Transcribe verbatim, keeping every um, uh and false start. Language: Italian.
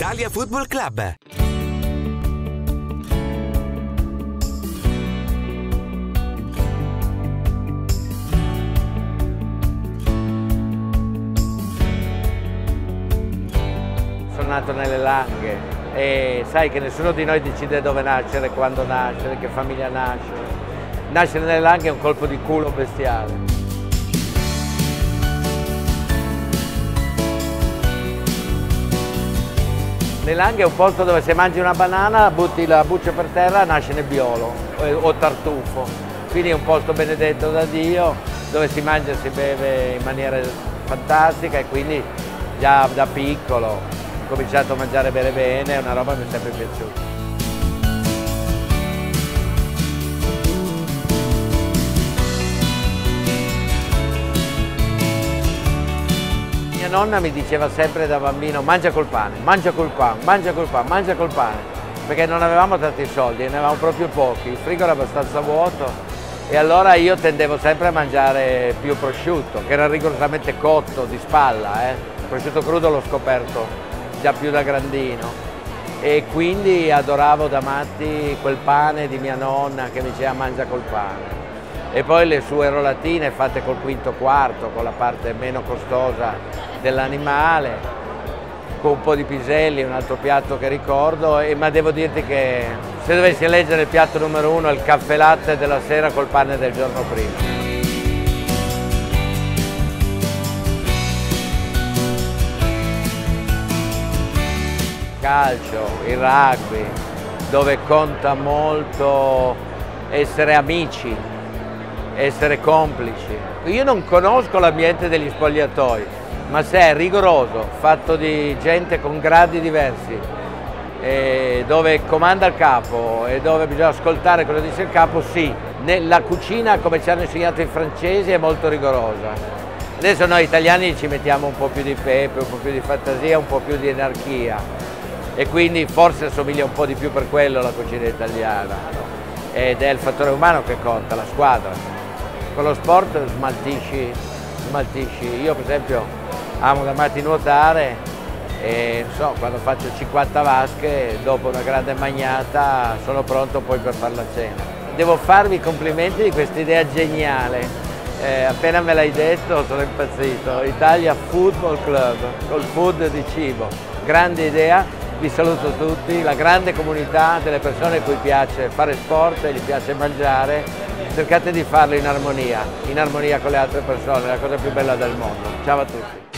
Italia Football Club. Sono nato nelle Langhe e sai che nessuno di noi decide dove nascere, quando nascere, che famiglia nascere. Nascere nelle Langhe è un colpo di culo bestiale. Le Langhe è un posto dove se mangi una banana, butti la buccia per terra, nasce nebbiolo o tartufo. Quindi è un posto benedetto da Dio, dove si mangia e si beve in maniera fantastica e quindi già da piccolo ho cominciato a mangiare e bere bene, è una roba che mi è sempre piaciuta. Mia nonna mi diceva sempre da bambino: mangia col pane, mangia col pane, mangia col pane, mangia col pane, perché non avevamo tanti soldi, ne avevamo proprio pochi, il frigo era abbastanza vuoto e allora io tendevo sempre a mangiare più prosciutto, che era rigorosamente cotto di spalla, eh. Il prosciutto crudo l'ho scoperto già più da grandino e quindi adoravo da matti quel pane di mia nonna che mi diceva mangia col pane. E poi le sue rolatine fatte col quinto quarto, con la parte meno costosa dell'animale, con un po' di piselli, un altro piatto che ricordo, e, ma devo dirti che se dovessi eleggere il piatto numero uno è il caffè latte della sera col pane del giorno prima. Calcio, il rugby, dove conta molto essere amici, essere complici. Io non conosco l'ambiente degli spogliatoi, ma se è rigoroso, fatto di gente con gradi diversi, e dove comanda il capo e dove bisogna ascoltare cosa dice il capo, sì. La cucina, come ci hanno insegnato i francesi, è molto rigorosa. Adesso noi italiani ci mettiamo un po' più di pepe, un po' più di fantasia, un po' più di anarchia e quindi forse assomiglia un po' di più per quello alla cucina italiana. Ed è il fattore umano che conta, la squadra. Con lo sport smaltisci, smaltisci. Io per esempio amo da matti nuotare e so, quando faccio cinquanta vasche, dopo una grande magnata, sono pronto poi per fare la cena. Devo farvi i complimenti di questa idea geniale. Eh, appena me l'hai detto sono impazzito. Italia Football Club, col food di cibo. Grande idea, vi saluto tutti, la grande comunità delle persone a cui piace fare sport e gli piace mangiare. Cercate di farlo in armonia, in armonia con le altre persone, è la cosa più bella del mondo. Ciao a tutti.